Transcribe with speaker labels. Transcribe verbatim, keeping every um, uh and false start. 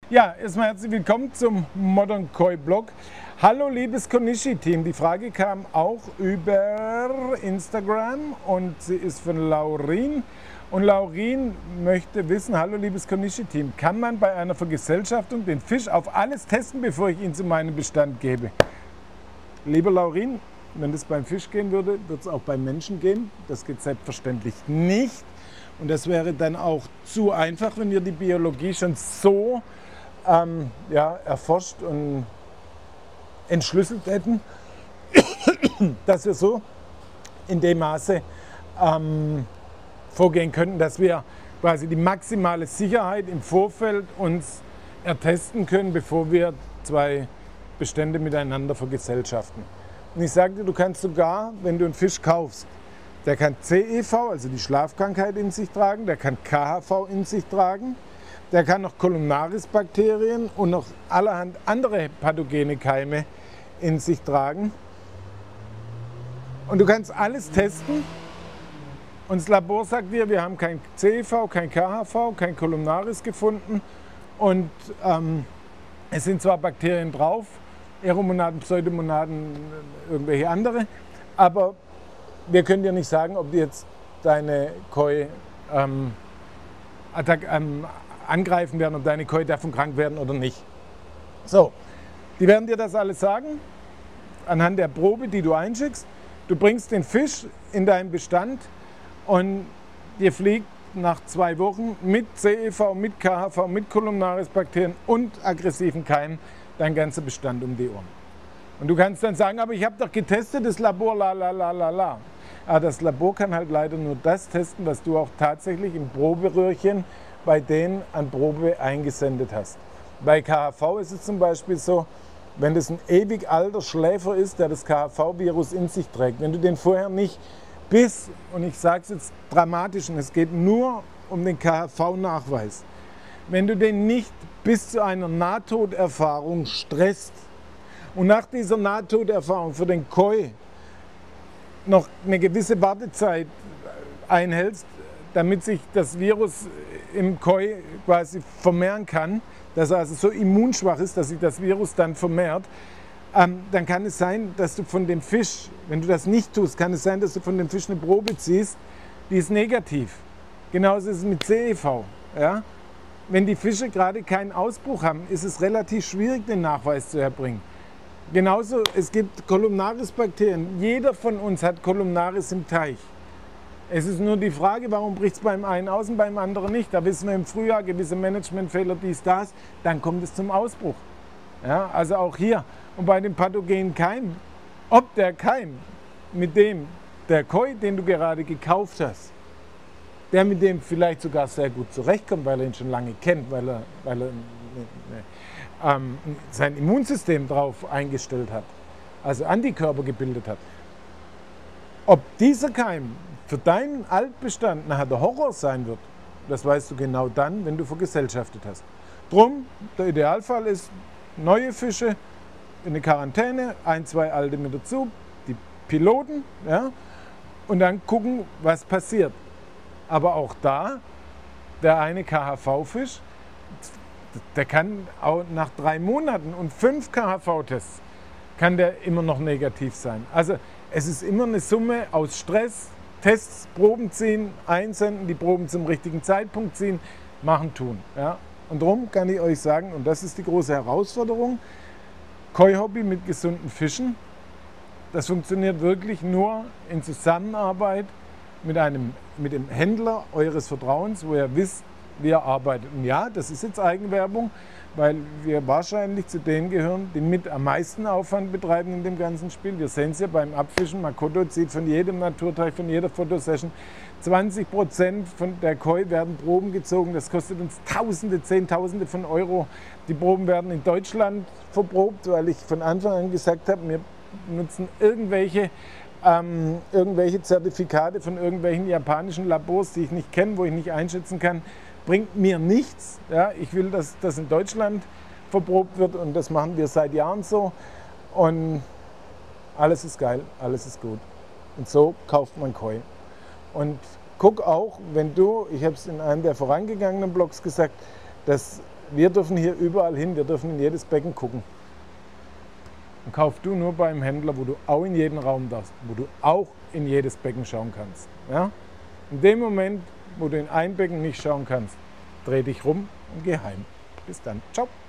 Speaker 1: Ja, erstmal herzlich willkommen zum Modern Koi Blog. Hallo liebes Konishi-Team, die Frage kam auch über Instagram und sie ist von Laurin. Und Laurin möchte wissen, hallo liebes Konishi-Team, kann man bei einer Vergesellschaftung den Fisch auf alles testen, bevor ich ihn zu meinem Bestand gebe? Lieber Laurin, wenn das beim Fisch gehen würde, wird es auch beim Menschen gehen. Das geht selbstverständlich nicht. Und das wäre dann auch zu einfach, wenn wir die Biologie schon so ähm, ja, erforscht und entschlüsselt hätten, dass wir so in dem Maße ähm, vorgehen könnten, dass wir quasi die maximale Sicherheit im Vorfeld uns ertesten können, bevor wir zwei Bestände miteinander vergesellschaften. Und ich sagte, du kannst sogar, wenn du einen Fisch kaufst, der kann C E V, also die Schlafkrankheit, in sich tragen, der kann K H V in sich tragen, der kann noch Columnaris-Bakterien und noch allerhand andere pathogene Keime in sich tragen. Und du kannst alles testen. Und das Labor sagt dir, wir haben kein C E V, kein K H V, kein Columnaris gefunden. Und ähm, es sind zwar Bakterien drauf, Aeromonaden, Pseudomonaden, irgendwelche andere, aber wir können dir nicht sagen, ob die jetzt deine Koi ähm, attack, ähm, angreifen werden, ob deine Koi davon krank werden oder nicht. So, die werden dir das alles sagen, anhand der Probe, die du einschickst. Du bringst den Fisch in deinen Bestand und dir fliegt nach zwei Wochen mit C E V, mit K H V, mit Columnaris-Bakterien und aggressiven Keimen dein ganzer Bestand um die Ohren. Und du kannst dann sagen, aber ich habe doch getestet, das Labor, la la la la la. Aber das Labor kann halt leider nur das testen, was du auch tatsächlich im Proberöhrchen bei denen an Probe eingesendet hast. Bei K H V ist es zum Beispiel so, wenn das ein ewig alter Schläfer ist, der das K H V-Virus in sich trägt, wenn du den vorher nicht bis, und ich sage es jetzt dramatisch, und es geht nur um den K H V-Nachweis, wenn du den nicht bis zu einer Nahtoderfahrung stresst und nach dieser Nahtoderfahrung für den Koi noch eine gewisse Wartezeit einhältst, damit sich das Virus im Koi quasi vermehren kann, dass er also so immunschwach ist, dass sich das Virus dann vermehrt, ähm, dann kann es sein, dass du von dem Fisch, wenn du das nicht tust, kann es sein, dass du von dem Fisch eine Probe ziehst, die ist negativ. Genauso ist es mit C E V. Ja? Wenn die Fische gerade keinen Ausbruch haben, ist es relativ schwierig, den Nachweis zu erbringen. Genauso, es gibt Columnaris-Bakterien. Jeder von uns hat Columnaris im Teich. Es ist nur die Frage, warum bricht es beim einen aus und beim anderen nicht. Da wissen wir im Frühjahr gewisse Managementfehler, dies, das, dann kommt es zum Ausbruch. Ja, also auch hier. Und bei dem pathogenen Keim, ob der Keim mit dem, der Koi, den du gerade gekauft hast, der mit dem vielleicht sogar sehr gut zurechtkommt, weil er ihn schon lange kennt, weil er, weil er ne, ne, ähm, sein Immunsystem darauf eingestellt hat, also Antikörper gebildet hat. Ob dieser Keim für deinen Altbestand nachher der Horror sein wird, das weißt du genau dann, wenn du vergesellschaftet hast. Drum, der Idealfall ist, neue Fische in eine Quarantäne, ein, zwei alte mit dazu, die Piloten, ja, und dann gucken, was passiert. Aber auch da, der eine K H V-Fisch, der kann auch nach drei Monaten und fünf K H V-Tests, kann der immer noch negativ sein. Also es ist immer eine Summe aus Stress, Tests, Proben ziehen, einsenden, die Proben zum richtigen Zeitpunkt ziehen, machen, tun. Ja? Und darum kann ich euch sagen, und das ist die große Herausforderung, Koi-Hobby mit gesunden Fischen, das funktioniert wirklich nur in Zusammenarbeit mit einem mit dem Händler eures Vertrauens, wo ihr wisst, wie er arbeitet. Und ja, das ist jetzt Eigenwerbung, weil wir wahrscheinlich zu denen gehören, die mit am meisten Aufwand betreiben in dem ganzen Spiel. Wir sehen es ja beim Abfischen. Makoto zieht von jedem Naturteich, von jeder Fotosession zwanzig Prozent von der Koi werden Proben gezogen. Das kostet uns Tausende, Zehntausende von Euro. Die Proben werden in Deutschland verprobt, weil ich von Anfang an gesagt habe, wir nutzen irgendwelche Ähm, irgendwelche Zertifikate von irgendwelchen japanischen Labors, die ich nicht kenne, wo ich nicht einschätzen kann, bringt mir nichts. Ja, ich will, dass das in Deutschland verprobt wird und das machen wir seit Jahren so. Und alles ist geil, alles ist gut. Und so kauft man Koi. Und guck auch, wenn du, ich habe es in einem der vorangegangenen Blogs gesagt, dass Wir dürfen hier überall hin, wir dürfen in jedes Becken gucken. Und kauf du nur beim Händler, wo du auch in jeden Raum darfst, wo du auch in jedes Becken schauen kannst. Ja? In dem Moment, wo du in ein Becken nicht schauen kannst, dreh dich rum und geh heim. Bis dann. Ciao.